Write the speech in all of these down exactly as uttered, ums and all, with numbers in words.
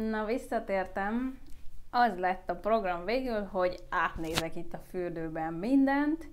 Na, visszatértem. Az lett a program végül, hogy átnézek itt a fürdőben mindent,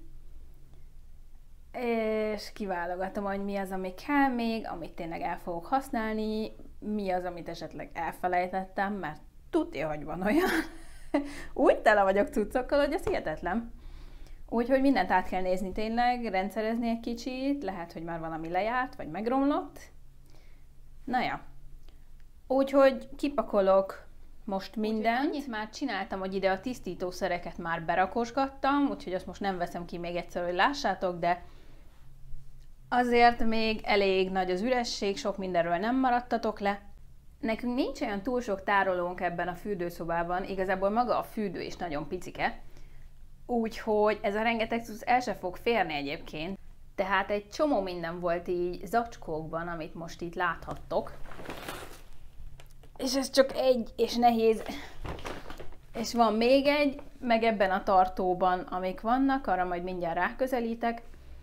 és kiválogatom, hogy mi az, ami kell még, amit tényleg el fogok használni, mi az, amit esetleg elfelejtettem, mert tudja, hogy van olyan. Úgy tele vagyok cuccokkal, hogy ez hihetetlen. Úgyhogy mindent át kell nézni tényleg, rendszerezni egy kicsit, lehet, hogy már valami lejárt, vagy megromlott. Na ja. Úgyhogy kipakolok most mindent. Annyit már csináltam, hogy ide a tisztítószereket már berakosgattam, úgyhogy azt most nem veszem ki még egyszer, hogy lássátok, de azért még elég nagy az üresség, sok mindenről nem maradtatok le. Nekünk nincs olyan túl sok tárolónk ebben a fürdőszobában, igazából maga a fürdő is nagyon picike, úgyhogy ez a rengeteg cucc el se fog férni egyébként. Tehát egy csomó minden volt így zacskókban, amit most itt láthattok. És ez csak egy, és nehéz. És van még egy, meg ebben a tartóban, amik vannak, arra majd mindjárt ráközelítek.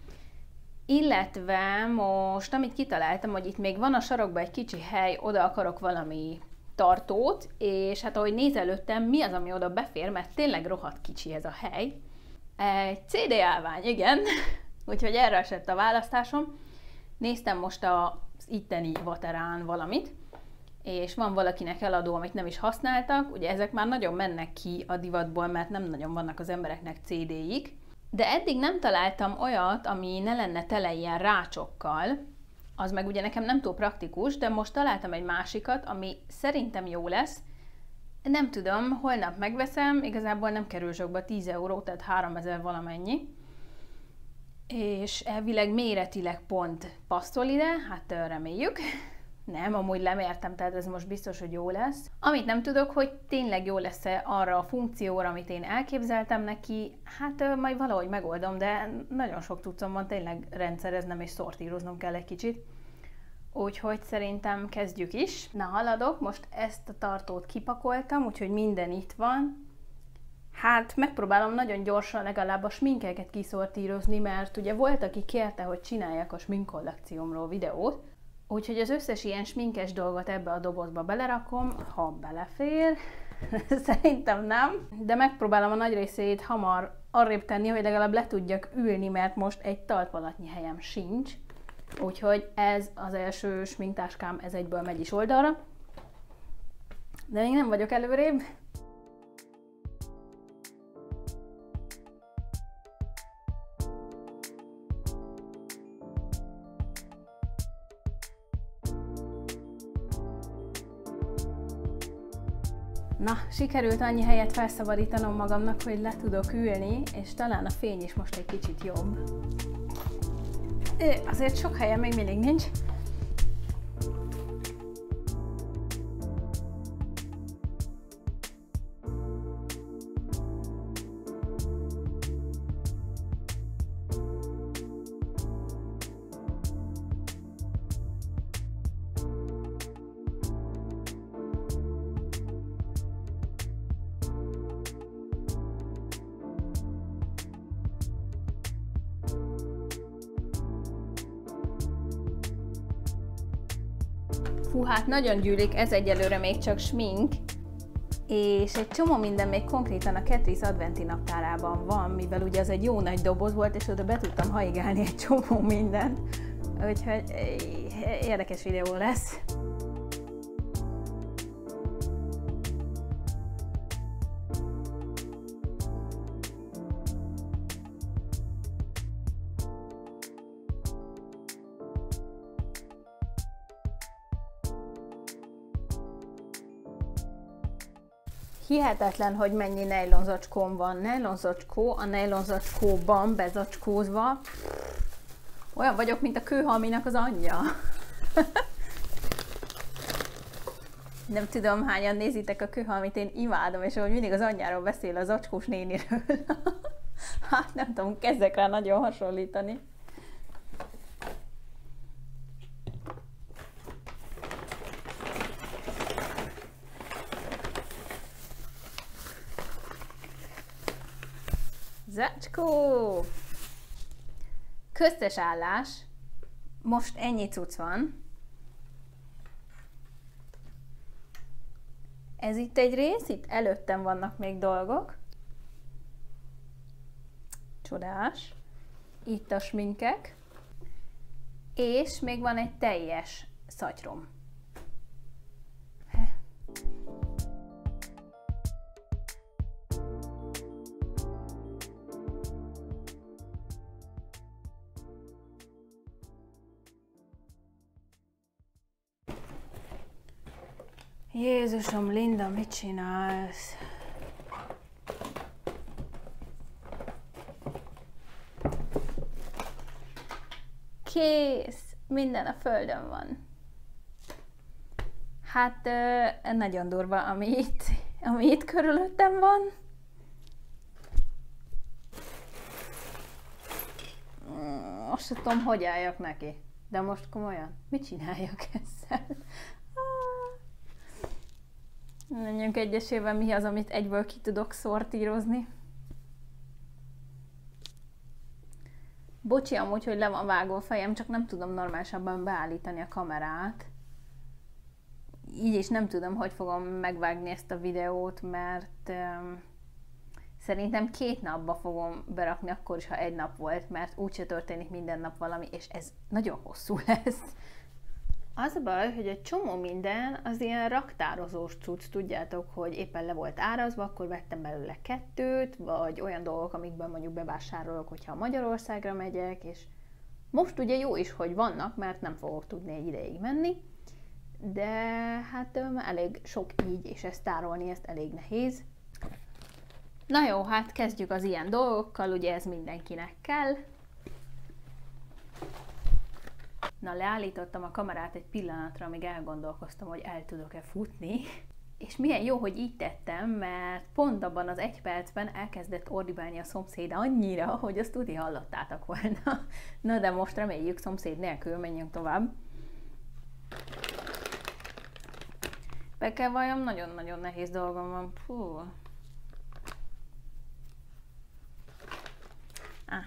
Illetve most, amit kitaláltam, hogy itt még van a sarokban egy kicsi hely, oda akarok valami tartót, és hát ahogy nézelődtem, mi az, ami oda befér, mert tényleg rohadt kicsi ez a hely. Egy cé dé állvány, igen. Úgyhogy erre esett a választásom. Néztem most az itteni Vaterán valamit, és van valakinek eladó, amit nem is használtak. Ugye ezek már nagyon mennek ki a divatból, mert nem nagyon vannak az embereknek cé déik. De eddig nem találtam olyat, ami ne lenne tele ilyen rácsokkal. Az meg ugye nekem nem túl praktikus, de most találtam egy másikat, ami szerintem jó lesz. Nem tudom, holnap megveszem, igazából nem kerül sokba, tíz euró, tehát háromezer valamennyi. És elvileg méretileg pont passzol ide, hát reméljük. Nem, amúgy lemértem, tehát ez most biztos, hogy jó lesz. Amit nem tudok, hogy tényleg jó lesz-e arra a funkcióra, amit én elképzeltem neki, hát majd valahogy megoldom, de nagyon sok cuccom van, tényleg rendszereznem és szortíroznom kell egy kicsit. Úgyhogy szerintem kezdjük is. Na, haladok, most ezt a tartót kipakoltam, úgyhogy minden itt van. Hát megpróbálom nagyon gyorsan legalább a sminkeket kiszortírozni, mert ugye volt, aki kérte, hogy csináljak a sminkkollekciómról videót, úgyhogy az összes ilyen sminkes dolgot ebbe a dobozba belerakom, ha belefér. Szerintem nem, de megpróbálom a nagy részét hamar arrébb tenni, hogy legalább le tudjak ülni, mert most egy talpalatnyi helyem sincs. Úgyhogy ez az első sminktáskám, ez egyből megy is oldalra. De még nem vagyok előrébb. Na, sikerült annyi helyet felszabadítanom magamnak, hogy le tudok ülni, és talán a fény is most egy kicsit jobb. Azért sok helyen még mindig nincs. Fú, hát nagyon gyűlik, ez egyelőre még csak smink, és egy csomó minden még konkrétan a Catrice adventi naptárában van, mivel ugye az egy jó nagy doboz volt, és oda be tudtam haigálni egy csomó mindent, úgyhogy érdekes videó lesz. Hihetetlen, hogy mennyi nejlonzacskóm van. Nejlonzacskó a nejlonzacskóban bezacskózva. Olyan vagyok, mint a kőhalminak az anyja. Nem tudom, hányan nézitek a kőhalmit, én imádom, és ahogy mindig az anyjáról beszél, az zacskós néniről. Hát nem tudom, kezdek rá nagyon hasonlítani. Zacskó! Köztes állás. Most ennyi cucc van. Ez itt egy rész, itt előttem vannak még dolgok. Csodás. Itt a sminkek. És még van egy teljes szatyrom. Jézusom, Linda, mit csinálsz? Kész! Minden a földön van. Hát ö, nagyon durva, ami itt, ami itt körülöttem van. Most tudom, hogy álljak neki. De most komolyan, mit csináljak ezzel? Menjünk egyesével, mi az, amit egyből ki tudok szortírozni. Bocsi amúgy, hogy le van vágva a fejem, csak nem tudom normálisabban beállítani a kamerát. Így is nem tudom, hogy fogom megvágni ezt a videót, mert um, szerintem két napba fogom berakni, akkor is, ha egy nap volt, mert úgyse történik minden nap valami, és ez nagyon hosszú lesz. Az a baj, hogy egy csomó minden az ilyen raktározós cucc, tudjátok, hogy éppen le volt árazva, akkor vettem belőle kettőt, vagy olyan dolgok, amikben mondjuk bevásárolok, hogyha Magyarországra megyek, és most ugye jó is, hogy vannak, mert nem fogok tudni egy ideig menni, de hát elég sok így, és ezt tárolni, ezt elég nehéz. Na jó, hát kezdjük az ilyen dolgokkal, ugye ez mindenkinek kell. Na, leállítottam a kamerát egy pillanatra, amíg elgondolkoztam, hogy el tudok-e futni. És milyen jó, hogy így tettem, mert pont abban az egy percben elkezdett ordibálni a szomszéd annyira, hogy azt tudni hallottátok volna. Na, de most reméljük szomszéd nélkül menjünk tovább. Be kell valljam, nagyon-nagyon nehéz dolgom van. Fú. Ah.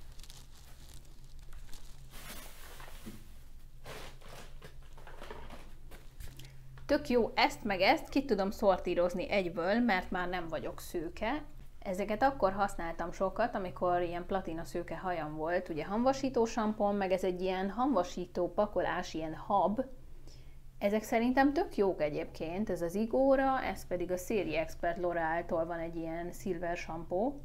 Tök jó, ezt meg ezt ki tudom szortírozni egyből, mert már nem vagyok szőke. Ezeket akkor használtam sokat, amikor ilyen platina szőke hajam volt, ugye hamvasító sampon, meg ez egy ilyen hamvasító pakolás, ilyen hab. Ezek szerintem tök jók egyébként, ez az Igóra, ez pedig a Série Expert L'Oréal-tól van egy ilyen silver sampó.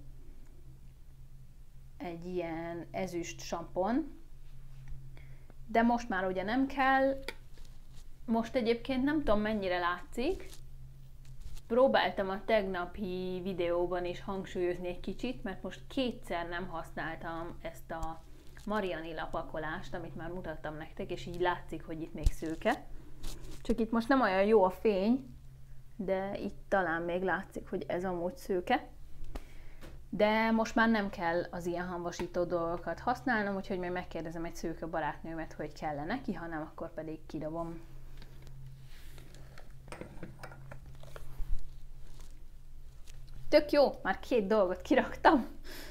Egy ilyen ezüst sampon. De most már ugye nem kell. Most egyébként nem tudom, mennyire látszik. Próbáltam a tegnapi videóban is hangsúlyozni egy kicsit, mert most kétszer nem használtam ezt a Marianilla pakolást, amit már mutattam nektek, és így látszik, hogy itt még szőke. Csak itt most nem olyan jó a fény, de itt talán még látszik, hogy ez amúgy szőke. De most már nem kell az ilyen hamvasító dolgokat használnom, úgyhogy még megkérdezem egy szőke barátnőmet, hogy kell-e neki, ha nem, akkor pedig kidobom. Tök jó, már két dolgot kiraktam.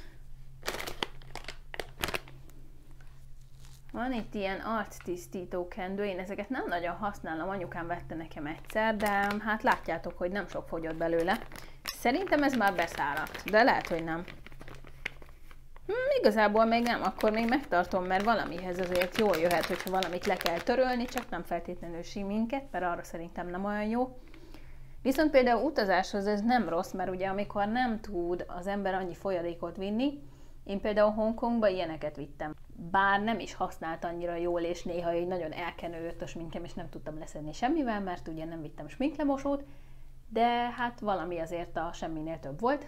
Van itt ilyen arctisztító kendő, én ezeket nem nagyon használom, anyukám vette nekem egyszer, de hát látjátok, hogy nem sok fogyott belőle. Szerintem ez már beszáradt, de lehet, hogy nem. Hm, igazából még nem, akkor még megtartom, mert valamihez azért jól jöhet, hogyha valamit le kell törölni, csak nem feltétlenül siminket, mert arra szerintem nem olyan jó. Viszont például utazáshoz ez nem rossz, mert ugye amikor nem tud az ember annyi folyadékot vinni, én például Hongkongba ilyeneket vittem. Bár nem is használt annyira jól, és néha így nagyon elkenődött a sminkem, és nem tudtam leszedni semmivel, mert ugye nem vittem sminklemosót, de hát valami azért a semminél több volt.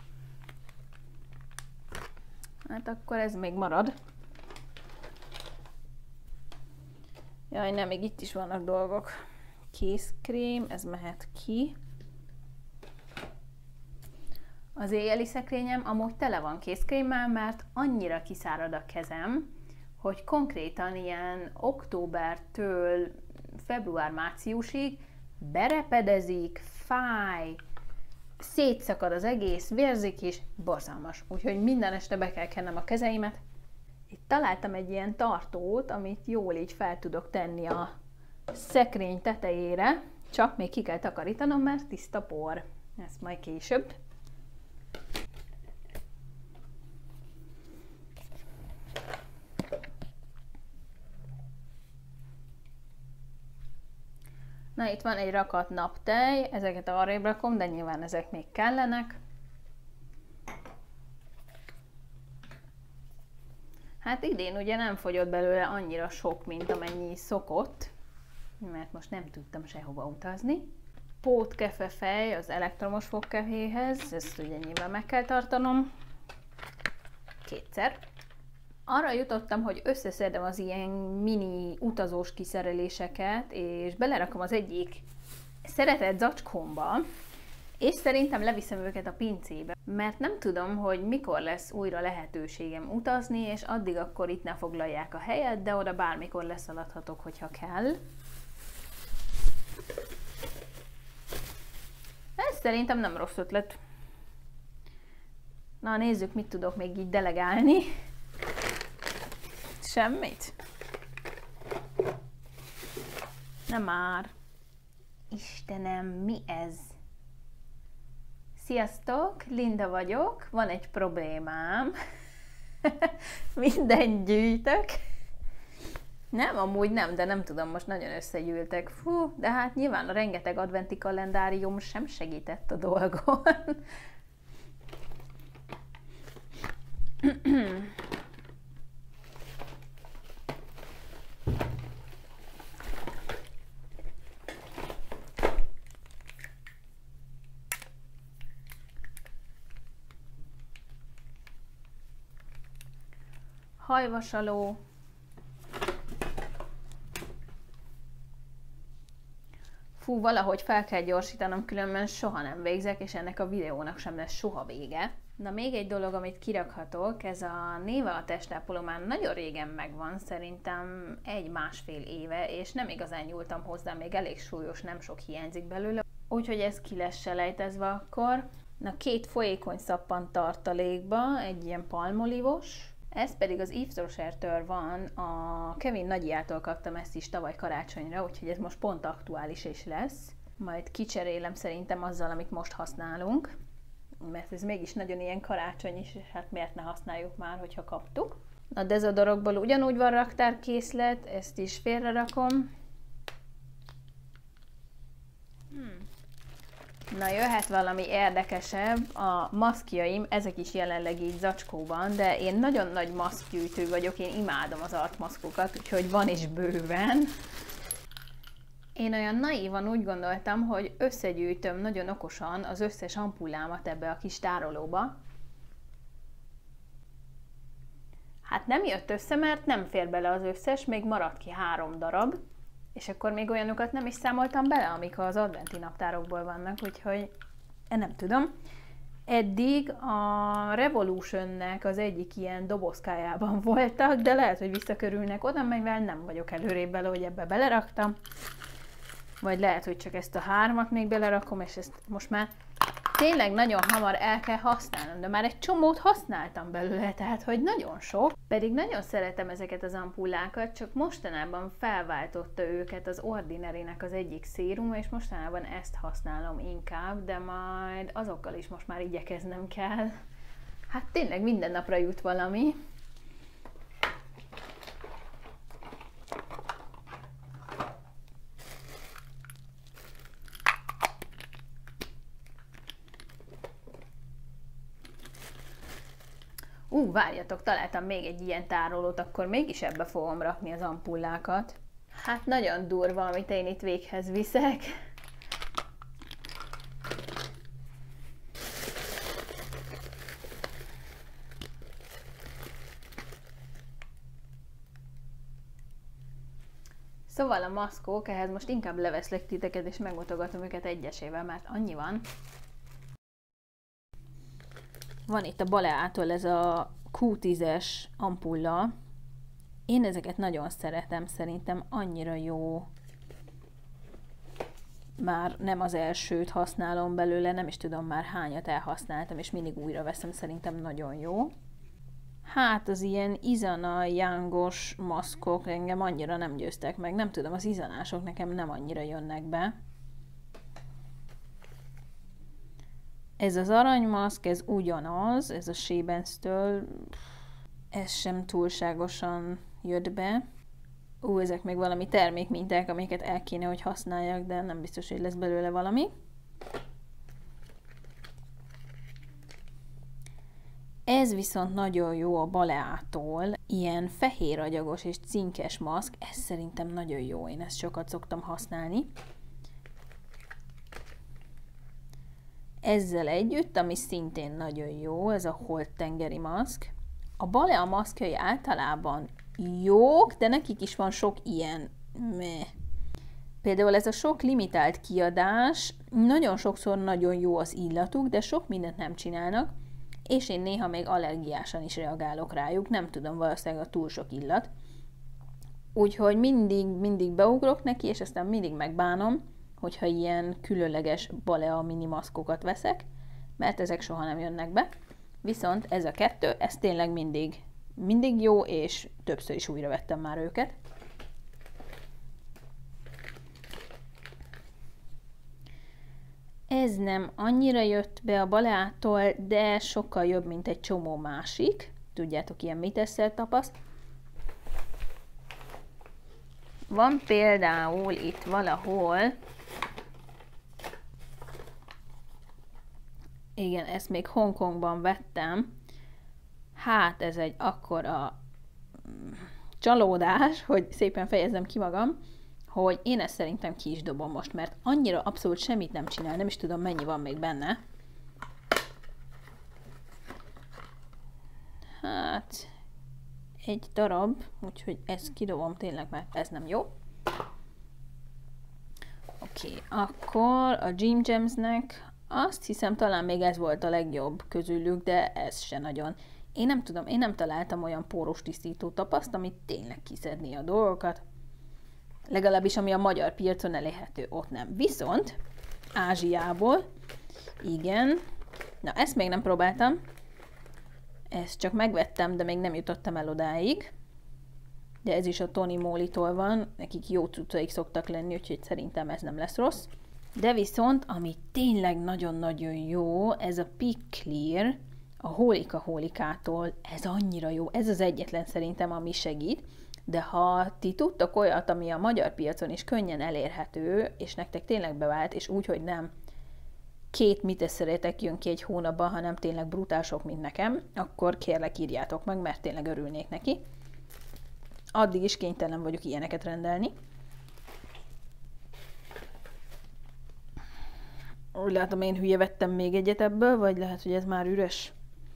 Hát akkor ez még marad. Jaj, nem, még itt is vannak dolgok. Kézkrém, ez mehet ki. Az éjjeli szekrényem amúgy tele van kézkrémmel, mert annyira kiszárad a kezem, hogy konkrétan ilyen októbertől február-márciusig berepedezik, fáj, szétszakad az egész, vérzik is, borzalmas. Úgyhogy minden este be kell kennem a kezeimet. Itt találtam egy ilyen tartót, amit jól így fel tudok tenni a szekrény tetejére, Csak még ki kell takarítanom, mert tiszta por. Ezt majd később. Na, itt van egy rakat naptej, ezeket arrébb rakom, de nyilván ezek még kellenek. Hát idén ugye nem fogyott belőle annyira sok, mint amennyi szokott, mert most nem tudtam sehova utazni. Pótkefefej az elektromos fogkeféhez, ezt ugye nyilván meg kell tartanom. Kétszer. Arra jutottam, hogy összeszedem az ilyen mini utazós kiszereléseket, és belerakom az egyik szeretett zacskómba, és szerintem leviszem őket a pincébe, mert nem tudom, hogy mikor lesz újra lehetőségem utazni, és addig akkor itt ne foglalják a helyet, de oda bármikor leszaladhatok, hogyha kell. Ez szerintem nem rossz ötlet. Na, nézzük, mit tudok még így delegálni. Semmit? Nem már. Istenem, mi ez? Sziasztok, Linda vagyok, van egy problémám. Mindent gyűjtök. Nem, amúgy nem, de nem tudom, most nagyon összegyűltek. Fú, de hát nyilván a rengeteg adventi kalendárium sem segített a dolgon. Hajvasaló. Fú, valahogy fel kell gyorsítanom, különben soha nem végzek, és ennek a videónak sem lesz soha vége. Na, még egy dolog, amit kirakhatok, ez a Nivea testápoló már nagyon régen megvan, szerintem egy-másfél éve, és nem igazán nyúltam hozzá, még elég súlyos, nem sok hiányzik belőle. Úgyhogy ez ki lesz selejtezve akkor. Na, két folyékony szappan tartalékba, egy ilyen palmolívos, ez pedig az Yves Rocher-től van, a Kevin Nagyiától kaptam ezt is tavaly karácsonyra, úgyhogy ez most pont aktuális is lesz. Majd kicserélem szerintem azzal, amit most használunk, mert ez mégis nagyon ilyen karácsony is, és hát miért ne használjuk már, hogyha kaptuk. A dezodorokból ugyanúgy van raktárkészlet, ezt is félre rakom. Hmm. Na, jöhet valami érdekesebb, a maszkjaim, ezek is jelenleg így zacskóban, de én nagyon nagy maszkgyűjtő vagyok, én imádom az arcmaszkokat, úgyhogy van is bőven. Én olyan naívan úgy gondoltam, hogy összegyűjtöm nagyon okosan az összes ampullámat ebbe a kis tárolóba. Hát nem jött össze, mert nem fér bele az összes, még maradt ki három darab. És akkor még olyanokat nem is számoltam bele, amik az adventi naptárokból vannak, úgyhogy én nem tudom. Eddig a Revolutionnek az egyik ilyen dobozkájában voltak, de lehet, hogy visszakörülnek oda, mivel nem vagyok előrébb bele, hogy ebbe beleraktam. Vagy lehet, hogy csak ezt a hármat még belerakom, és ezt most már tényleg nagyon hamar el kell használnom, de már egy csomót használtam belőle, tehát hogy nagyon sok. Pedig nagyon szeretem ezeket az ampullákat, csak mostanában felváltotta őket az Ordinary-nek az egyik szérum, és mostanában ezt használom inkább, de majd azokkal is most már igyekeznem kell. Hát tényleg minden napra jut valami. Ú, várjatok, találtam még egy ilyen tárolót, akkor mégis ebbe fogom rakni az ampullákat. Hát nagyon durva, amit én itt véghez viszek. Szóval a maszkok, ehhez most inkább leveszlek titeket, és megmutogatom őket egyesével, mert annyi van. Van itt a Baleától ez a kú tízes ampulla. Én ezeket nagyon szeretem, szerintem annyira jó. Már nem az elsőt használom belőle, nem is tudom már hányat elhasználtam, és mindig újra veszem, szerintem nagyon jó. Hát az ilyen izana youngos maszkok engem annyira nem győztek meg, nem tudom, az izanások nekem nem annyira jönnek be. Ez az aranymaszk, ez ugyanaz, ez a Shebens-től, ez sem túlságosan jött be. Ú, ezek még valami termékminták, amiket el kéne, hogy használjak, de nem biztos, hogy lesz belőle valami. Ez viszont nagyon jó a Baleától, ilyen fehér agyagos és cinkes maszk, ez szerintem nagyon jó, én ezt sokat szoktam használni. Ezzel együtt, ami szintén nagyon jó, ez a holt tengeri maszk. A Balea maszkjai általában jók, de nekik is van sok ilyen meh. Például ez a sok limitált kiadás, nagyon sokszor nagyon jó az illatuk, de sok mindent nem csinálnak, és én néha még allergiásan is reagálok rájuk, nem tudom, valószínűleg a túl sok illat. Úgyhogy mindig, mindig beugrok neki, és aztán mindig megbánom, hogyha ilyen különleges Balea mini maszkokat veszek, mert ezek soha nem jönnek be. Viszont ez a kettő, ez tényleg mindig, mindig jó, és többször is újra vettem már őket. Ez nem annyira jött be a Baleától, de sokkal jobb, mint egy csomó másik. Tudjátok, ilyen mitesszel tapaszt. Van például itt valahol, igen, ezt még Hongkongban vettem, hát ez egy akkora csalódás, hogy szépen fejezzem ki magam, hogy én ezt szerintem ki is dobom most, mert annyira abszolút semmit nem csinál, nem is tudom, mennyi van még benne. Hát egy darab, úgyhogy ezt kidobom tényleg, mert ez nem jó. Oké, okay, akkor a Jim Jamsnek azt hiszem talán még ez volt a legjobb közülük, de ez se nagyon. Én nem tudom, én nem találtam olyan poros tisztító tapaszt, amit tényleg kiszedné a dolgokat. Legalábbis ami a magyar piacon elérhető, ott nem. Viszont Ázsiából, igen, na ezt még nem próbáltam, ezt csak megvettem, de még nem jutottam el odáig. De ez is a Tony Moly-tól van, nekik jó cuccaik szoktak lenni, úgyhogy szerintem ez nem lesz rossz. De viszont, ami tényleg nagyon-nagyon jó, ez a Peak Clear, a Holika Holikától, ez annyira jó, ez az egyetlen szerintem, ami segít. De ha ti tudtok olyat, ami a magyar piacon is könnyen elérhető, és nektek tényleg bevált, és úgy, hogy nem két mitesszerétek jön ki egy hónapban, hanem tényleg brutál sok, mint nekem, akkor kérlek írjátok meg, mert tényleg örülnék neki. Addig is kénytelen vagyok ilyeneket rendelni. Úgy látom, én hülye vettem még egyet ebből, vagy lehet, hogy ez már üres.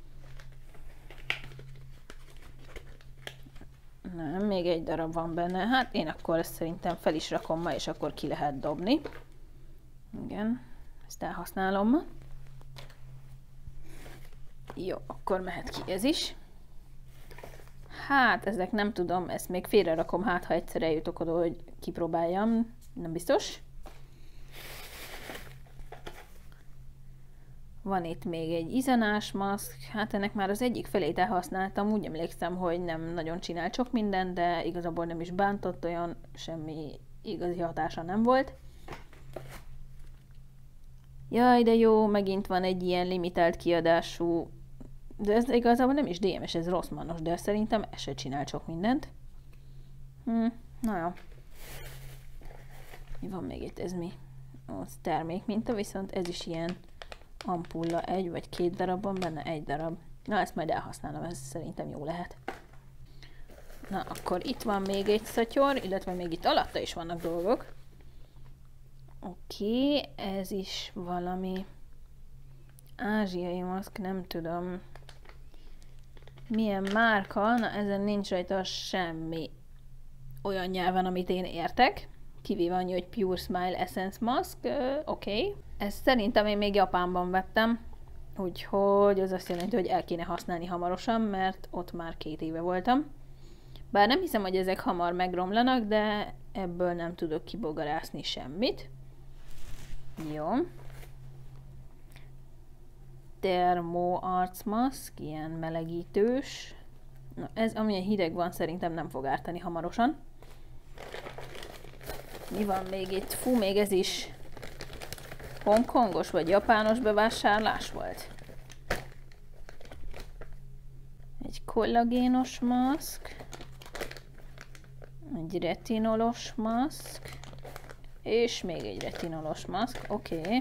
Nem, még egy darab van benne. Hát én akkor ezt szerintem fel is rakom ma, és akkor ki lehet dobni. Igen, ezt elhasználom ma. Jó, akkor mehet ki ez is. Hát, ezek nem tudom, ezt még félre rakom, hát ha egyszer eljutok oda, hogy kipróbáljam. Nem biztos. Van itt még egy izanás maszk, hát ennek már az egyik felét elhasználtam, úgy emlékszem, hogy nem nagyon csinált sok mindent, de igazából nem is bántott, olyan semmi igazi hatása nem volt. Jaj, de jó, megint van egy ilyen limitált kiadású, de ez igazából nem is dé em es, ez Rossmannos, de szerintem ez se csinál sok mindent. Hm, na jó. Mi van még itt, ez mi? Az termékminta, viszont ez is ilyen ampulla, egy vagy két darab van benne, egy darab. Na, ezt majd elhasználom, ez szerintem jó lehet. Na, akkor itt van még egy szatyor, illetve még itt alatta is vannak dolgok. Oké, okay, ez is valami ázsiai maszk, nem tudom milyen márka, na ezen nincs rajta semmi olyan nyelven, amit én értek. Kivéve annyi, hogy Pure Smile Essence Mask, uh, oké. Okay. Ezt szerintem én még Japánban vettem, úgyhogy az azt jelenti, hogy el kéne használni hamarosan, mert ott már két éve voltam. Bár nem hiszem, hogy ezek hamar megromlanak, de ebből nem tudok kibogarászni semmit. Jó. Thermo arcmaszk, ilyen melegítős. Na, ez amilyen hideg van, szerintem nem fog ártani hamarosan. Mi van még itt? Fú, még ez is hongkongos vagy japános bevásárlás volt. Egy kollagénos maszk, egy retinolos maszk, és még egy retinolos maszk, oké. Okay.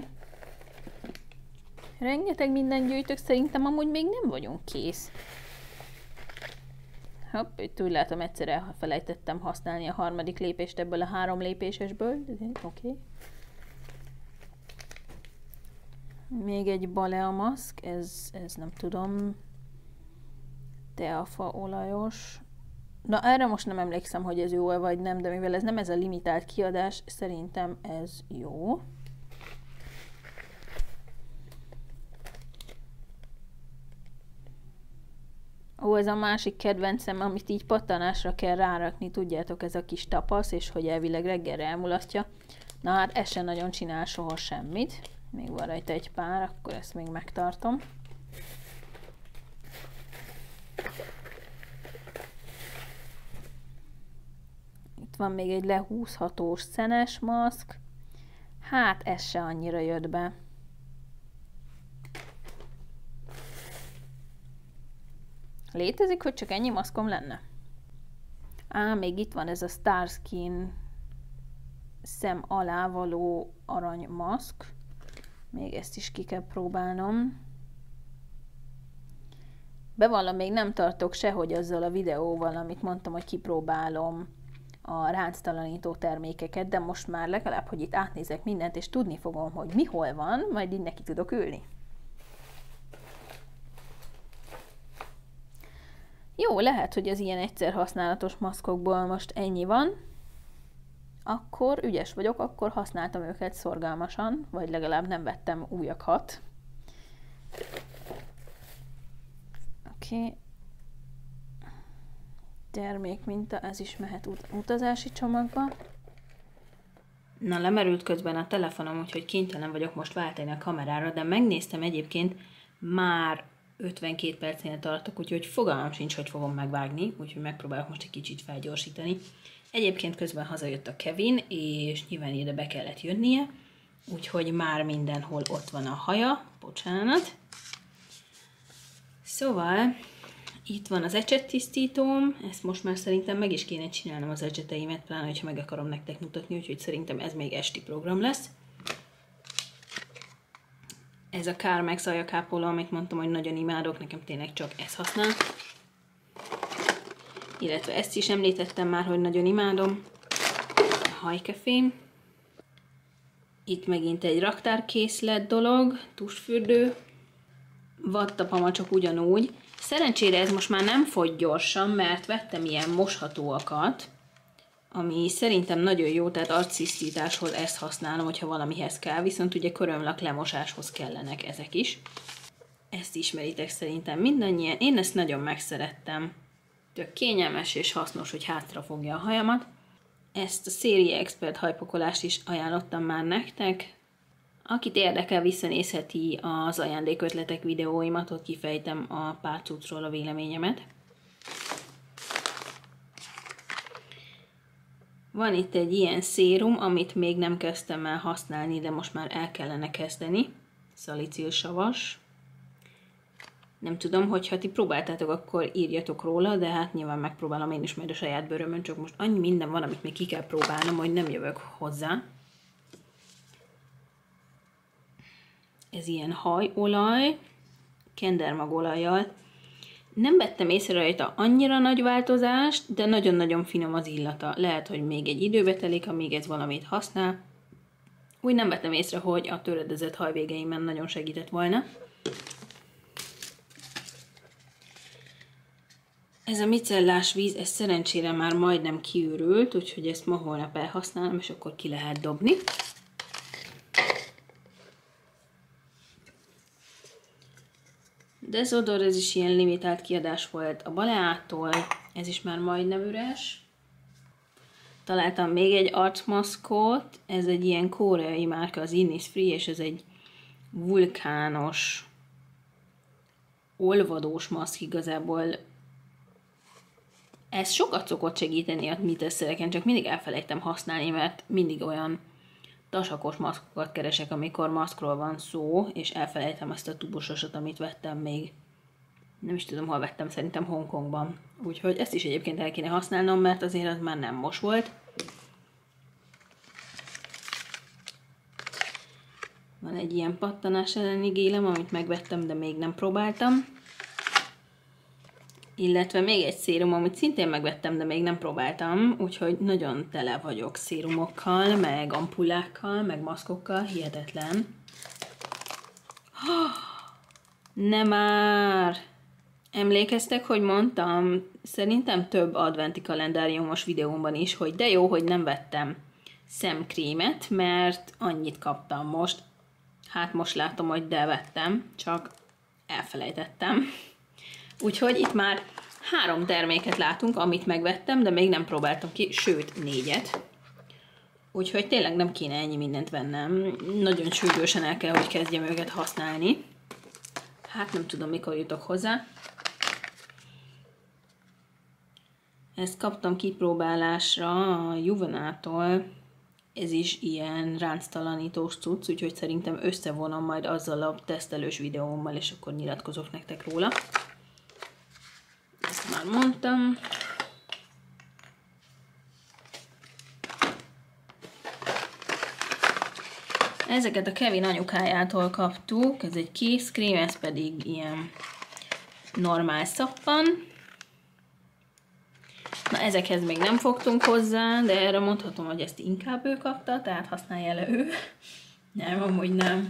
Rengeteg mindent gyűjtök, szerintem amúgy még nem vagyunk kész. Hopp, itt úgy látom, egyszer elfelejtettem használni a harmadik lépést ebből a három lépésesből, oké. Okay. Még egy balea maszk, ez, ez nem tudom, teafa olajos. Na erre most nem emlékszem, hogy ez jó vagy nem, de mivel ez nem ez a limitált kiadás, szerintem ez jó. Ó, ez a másik kedvencem, amit így pattanásra kell rárakni, tudjátok, ez a kis tapasz, és hogy elvileg reggelre elmulasztja. Na hát ez sem nagyon csinál soha semmit. Még van rajta egy pár, akkor ezt még megtartom. Itt van még egy lehúzhatós szenes maszk. Hát ez se annyira jött be. Létezik, hogy csak ennyi maszkom lenne? Á, még itt van ez a Starskin szem alá való arany maszk. Még ezt is ki kell próbálnom. Bevallom, még nem tartok sehogy azzal a videóval, amit mondtam, hogy kipróbálom a ránctalanító termékeket, de most már legalább, hogy itt átnézek mindent, és tudni fogom, hogy mi hol van, majd így neki tudok ülni. Jó, lehet, hogy az ilyen egyszer használatos maszkokból most ennyi van. Akkor ügyes vagyok, akkor használtam őket szorgalmasan, vagy legalább nem vettem újakat. Oké. Okay. Termékminta, ez is mehet ut utazási csomagba. Na, lemerült közben a telefonom, úgyhogy kénytelen vagyok most váltani a kamerára, de megnéztem egyébként, már ötvenkét percnél tartok, úgyhogy fogalmam sincs, hogy fogom megvágni, úgyhogy megpróbálok most egy kicsit felgyorsítani. Egyébként közben hazajött a Kevin, és nyilván ide be kellett jönnie, úgyhogy már mindenhol ott van a haja, bocsánat. Szóval, itt van az ecsettisztítóm, ezt most már szerintem meg is kéne csinálnom az ecseteimet, pláne, hogyha meg akarom nektek mutatni, úgyhogy szerintem ez még esti program lesz. Ez a Carmex ajakápoló, amit mondtam, hogy nagyon imádok, nekem tényleg csak ez használ. Illetve ezt is említettem már, hogy nagyon imádom. A hajkefém. Itt megint egy raktárkészlet dolog, tusfürdő. Vattapama csak ugyanúgy. Szerencsére ez most már nem fogy gyorsan, mert vettem ilyen moshatóakat, ami szerintem nagyon jó, tehát arctisztításhoz ezt használom, hogyha valamihez kell, viszont ugye körömlak lemosáshoz kellenek ezek is. Ezt ismeritek szerintem mindannyian, én ezt nagyon megszerettem. Tök kényelmes és hasznos, hogy hátrafogja a hajamat. Ezt a Serie Expert hajpakolást is ajánlottam már nektek. Akit érdekel, visszanézheti az ajándékötletek videóimat, ott kifejtem a pár cuccról a véleményemet. Van itt egy ilyen szérum, amit még nem kezdtem el használni, de most már el kellene kezdeni. Szalicilsavas. Nem tudom, hogyha ti próbáltátok, akkor írjatok róla, de hát nyilván megpróbálom én is majd a saját bőrömön, csak most annyi minden van, amit még ki kell próbálnom, hogy nem jövök hozzá. Ez ilyen hajolaj, kendermagolajjal. Nem vettem észre rajta annyira nagy változást, de nagyon-nagyon finom az illata. Lehet, hogy még egy időbe telik, amíg ez valamit használ. Úgy nem vettem észre, hogy a töredezett hajvégeimen nagyon segített volna. Ez a micellás víz, ez szerencsére már majdnem kiürült, úgyhogy ezt ma holnap elhasználom, és akkor ki lehet dobni. Desodor, ez is ilyen limitált kiadás volt a Baleától, ez is már majdnem üres. Találtam még egy arcmaszkot, ez egy ilyen koreai márka, az Innisfree, és ez egy vulkános, olvadós maszk igazából. Ez sokat szokott segíteni a mitesszereken, csak mindig elfelejtem használni, mert mindig olyan tasakos maszkokat keresek, amikor maszkról van szó, és elfelejtem azt a tubososat, amit vettem még. Nem is tudom, hol vettem, szerintem Hongkongban. Úgyhogy ezt is egyébként el kéne használnom, mert azért az már nem most volt. Van egy ilyen pattanás elleni gélem, amit megvettem, de még nem próbáltam. Illetve még egy szérum, amit szintén megvettem, de még nem próbáltam, úgyhogy nagyon tele vagyok szérumokkal, meg ampullákkal, meg maszkokkal, hihetetlen. Nem már! Emlékeztek, hogy mondtam, szerintem több adventi kalendáriumos videómban is, hogy de jó, hogy nem vettem szemkrémet, mert annyit kaptam most. Hát most látom, hogy de vettem, csak elfelejtettem. Úgyhogy itt már három terméket látunk, amit megvettem, de még nem próbáltam ki, sőt négyet. Úgyhogy tényleg nem kéne ennyi mindent vennem. Nagyon sürgősen el kell, hogy kezdjem őket használni. Hát nem tudom, mikor jutok hozzá. Ezt kaptam kipróbálásra a Juvenától. Ez is ilyen ránctalanítós cucc, úgyhogy szerintem összevonom majd azzal a tesztelős videómmal, és akkor nyilatkozok nektek róla. Ezt már mondtam. Ezeket a Kevin anyukájától kaptuk, ez egy kézkrém, ez pedig ilyen normál szappan. Na, ezekhez még nem fogtunk hozzá, de erre mondhatom, hogy ezt inkább ő kapta, tehát használja le ő. Nem, amúgy nem.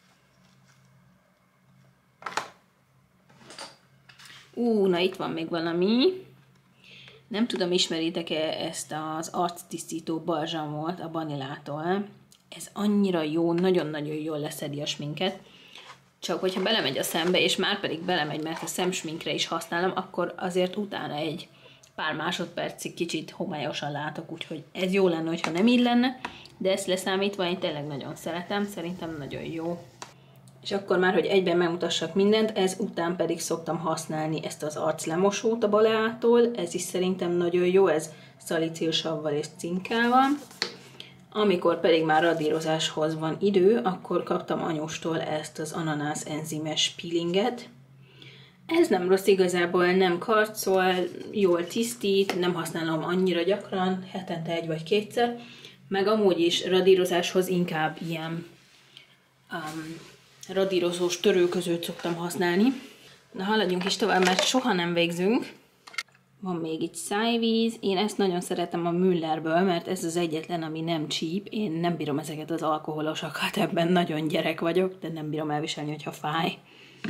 Ú, na itt van még valami. Nem tudom, ismeritek-e ezt az arctisztító balzsamot a Banilától. Ez annyira jó, nagyon-nagyon jól leszedi a sminket. Csak hogyha belemegy a szembe, és már pedig belemegy, mert a szemsminkre is használom, akkor azért utána egy pár másodpercig kicsit homályosan látok, úgyhogy ez jó lenne, hogyha nem így lenne, de ezt leszámítva én tényleg nagyon szeretem, szerintem nagyon jó. És akkor már, hogy egyben megmutassak mindent, ez után pedig szoktam használni ezt az arclemosót a Baleától, ez is szerintem nagyon jó, ez szalicilsavval és cinkával. Amikor pedig már radírozáshoz van idő, akkor kaptam anyustól ezt az ananász enzimes peelinget. Ez nem rossz, igazából nem karcol, jól tisztít, nem használom annyira gyakran, hetente egy vagy kétszer, meg amúgy is radírozáshoz inkább ilyen um, radírozós törőközőt szoktam használni. Na, haladjunk is tovább, mert soha nem végzünk. Van még itt szájvíz, én ezt nagyon szeretem a Müllerből, mert ez az egyetlen, ami nem cheap. Én nem bírom ezeket az alkoholosakat, ebben nagyon gyerek vagyok, de nem bírom elviselni, hogyha fáj.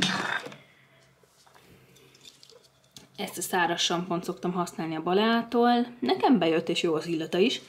Ezt a száraz sampont szoktam használni a Baleától. Nekem bejött, és jó az illata is.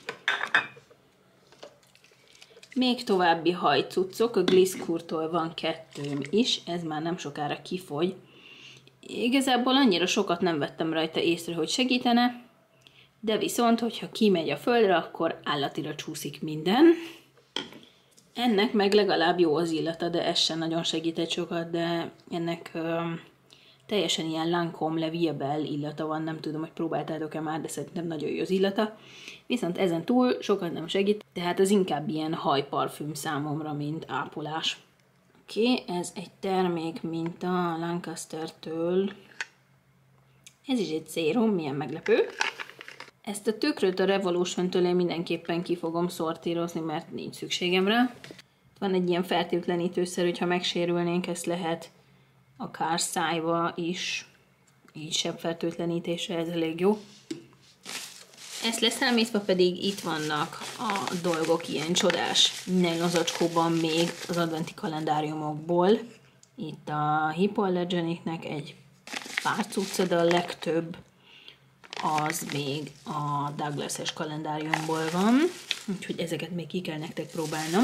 Még további hajcuccok, a Glisscourtól van kettőm is, ez már nem sokára kifogy. Igazából annyira sokat nem vettem rajta észre, hogy segítene, de viszont, hogyha kimegy a földre, akkor állatira csúszik minden. Ennek meg legalább jó az illata, de ez sem nagyon segített sokat, de ennek ö, teljesen ilyen Lancôme Le Viable illata van, nem tudom, hogy próbáltátok-e már, de szerintem nagyon jó az illata. Viszont ezen túl sokat nem segít, tehát az inkább ilyen hajparfüm számomra, mint ápolás. Oké, okay, ez egy termék minta Lancaster-től. Ez is egy szérum, milyen meglepő. Ezt a tükröt a Revolution-től én mindenképpen ki fogom szortírozni, mert nincs szükségem rá. Van egy ilyen fertőtlenítőszer, hogyha megsérülnénk, ezt lehet akár szájba is, így sebb fertőtlenítésre, ez elég jó. Ezt leszámítva pedig itt vannak a dolgok ilyen csodás nejlozacskóban még az adventi kalendáriumokból. Itt a Hypoallergenicnek egy pár cucca, de a legtöbb az még a Douglas-es kalendáriumból van. Úgyhogy ezeket még ki kell nektek próbálnom.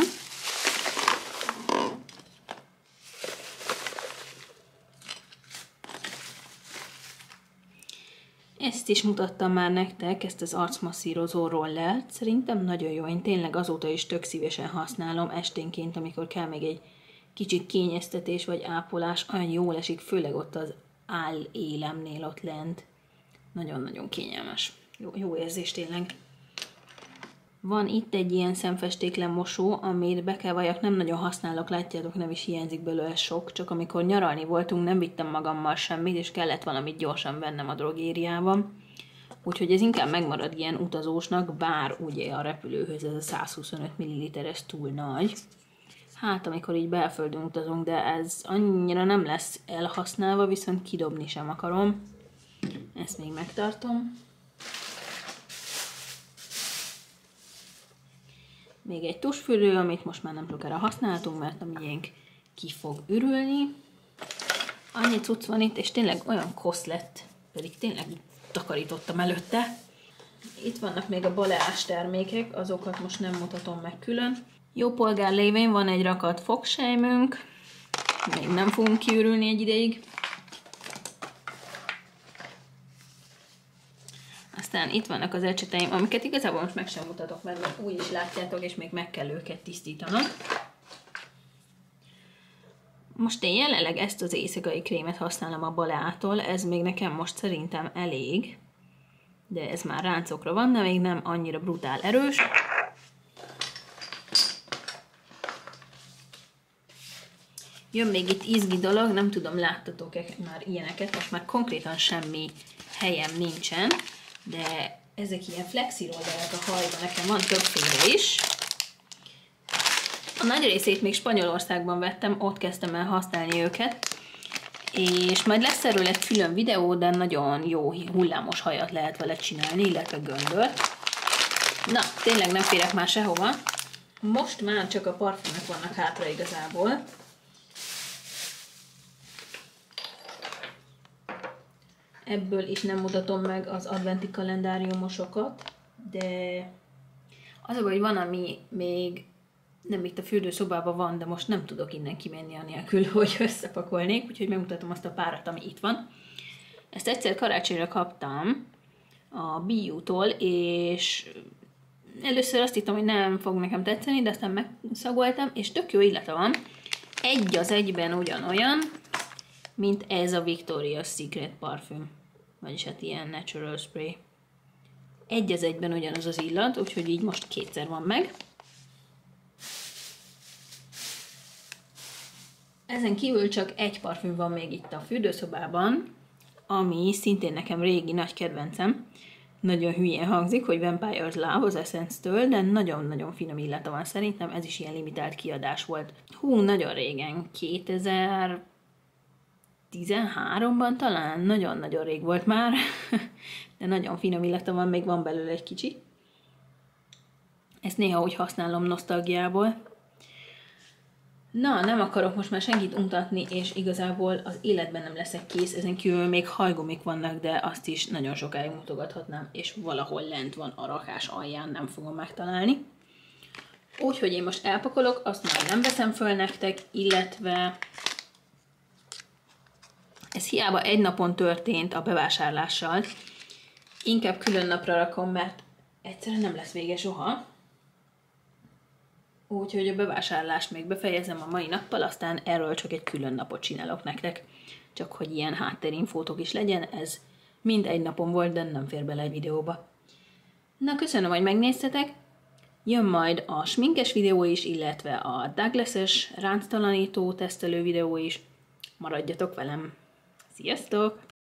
Ezt is mutattam már nektek, ezt az arcmasszírozó rollert. Szerintem nagyon jó, én tényleg azóta is tök szívesen használom esténként, amikor kell még egy kicsit kényeztetés vagy ápolás, olyan jól esik, főleg ott az állélemnél ott lent. Nagyon-nagyon kényelmes. Jó, jó érzés tényleg. Van itt egy ilyen szemfestéklen mosó, amit be kell valljak, nem nagyon használok, látjátok, nem is hiányzik belőle sok, csak amikor nyaralni voltunk, nem vittem magammal semmit, és kellett valamit gyorsan vennem a drogériában. Úgyhogy ez inkább megmarad ilyen utazósnak, bár ugye a repülőhöz ez a százhuszonöt milliliteres túl nagy. Hát amikor így belföldön utazunk, de ez annyira nem lesz elhasználva, viszont kidobni sem akarom. Ezt még megtartom. Még egy tusfürdő, amit most már nem sokára használtunk, mert a miénk ki fog ürülni. Annyi cucc van itt, és tényleg olyan kosz lett, pedig tényleg takarítottam előtte. Itt vannak még a baleás termékek, azokat most nem mutatom meg külön. Jó polgár lévén van egy rakat fogsejmünk, még nem fogunk kiürülni egy ideig. Aztán itt vannak az ecseteim, amiket igazából most meg sem mutatok, mert úgy is látjátok, és még meg kell őket tisztítanak. Most én jelenleg ezt az éjszakai krémet használom a Baleától, ez még nekem most szerintem elég, de ez már ráncokra van, de még nem annyira brutál erős. Jön még itt izgi dolog, nem tudom, láttatok-e már ilyeneket, most már konkrétan semmi helyem nincsen, de ezek ilyen flexirollerek a hajban, nekem van többféle is. A nagy részét még Spanyolországban vettem, ott kezdtem el használni őket, és majd lesz erről egy külön videó, de nagyon jó hullámos hajat lehet vele csinálni, illetve göndört. Na, tényleg nem férek már sehova. Most már csak a parfümök vannak hátra igazából. Ebből is nem mutatom meg az adventi kalendáriumosokat, de az a baj, hogy van, ami még nem itt a fürdőszobában van, de most nem tudok innen kimenni anélkül, hogy összepakolnék, úgyhogy megmutatom azt a párat, ami itt van. Ezt egyszer karácsonyra kaptam a bé u-tól, és először azt hittem, hogy nem fog nekem tetszeni, de aztán megszagoltam, és tök jó illata van. Egy az egyben ugyanolyan, mint ez a Victoria's Secret parfüm, vagyis hát ilyen natural spray. Egy az egyben ugyanaz az illat, úgyhogy így most kétszer van meg. Ezen kívül csak egy parfüm van még itt a fürdőszobában, ami szintén nekem régi nagy kedvencem. Nagyon hülyén hangzik, hogy Vampire's Love az Essence-től, de nagyon-nagyon finom illata van szerintem, ez is ilyen limitált kiadás volt. Hú, nagyon régen, kétezer-tizenháromban talán, nagyon-nagyon rég volt már, de nagyon finom illata van, még van belőle egy kicsi. Ezt néha úgy használom nosztalgiából. Na, nem akarok most már senkit untatni, és igazából az életben nem leszek kész, ezen kívül még hajgumik vannak, de azt is nagyon sokáig mutogathatnám, és valahol lent van a rakás alján, nem fogom megtalálni. Úgyhogy én most elpakolok, azt már nem veszem föl nektek, illetve ez hiába egy napon történt a bevásárlással, inkább külön napra rakom, mert egyszerűen nem lesz vége soha. Úgyhogy a bevásárlást még befejezem a mai nappal, aztán erről csak egy külön napot csinálok nektek. Csak hogy ilyen háttérinfótok is legyen, ez mind egy napon volt, de nem fér bele egy videóba. Na, köszönöm, hogy megnéztetek. Jön majd a sminkes videó is, illetve a Douglas-es ránctalanító tesztelő videó is. Maradjatok velem! Sziasztok!